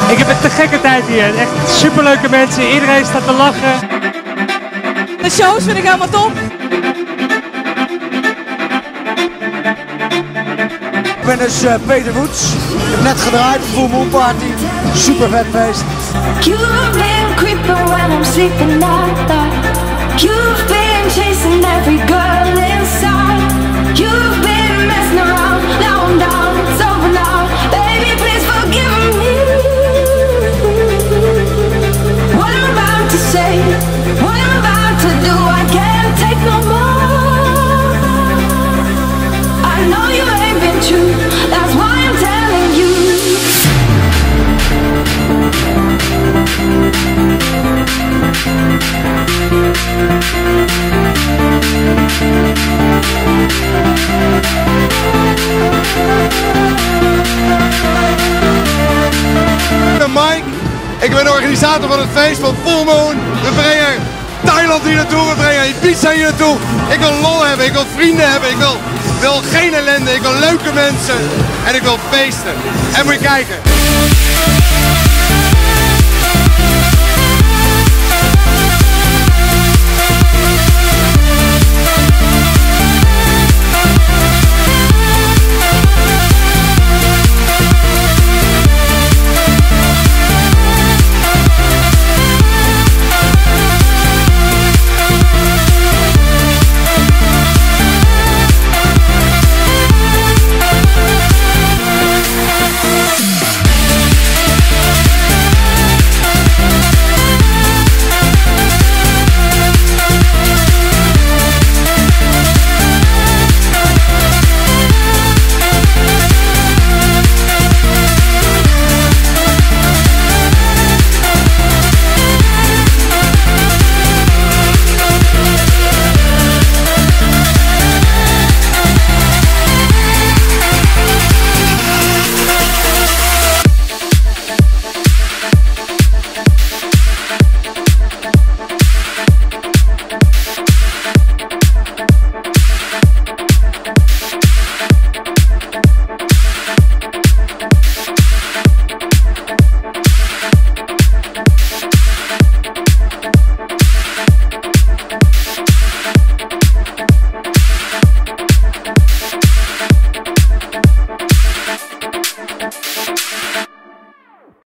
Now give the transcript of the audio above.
Ik heb een te gekke tijd hier. Echt superleuke mensen. Iedereen staat te lachen. De shows vind ik helemaal top. Ik ben dus Peter Woets. Ik heb net gedraaid, Full Moon Party. Super vet feest. You've been creeping when I'm sleeping at night. You've been chasing every girl inside. You've been messing around, now I'm down, it's over now. Baby, please forgive me. What I'm about to say, what I'm about to do, I can't take no more. I know you ain't been true, that's why I'm telling you. Ik ben Mike, ik ben de organisator van het feest van Full Moon. We brengen Thailand hier naartoe, we brengen Ibiza hier naartoe. Ik wil lol hebben, ik wil vrienden hebben, ik wil geen ellende, ik wil leuke mensen en ik wil feesten. En moet je kijken.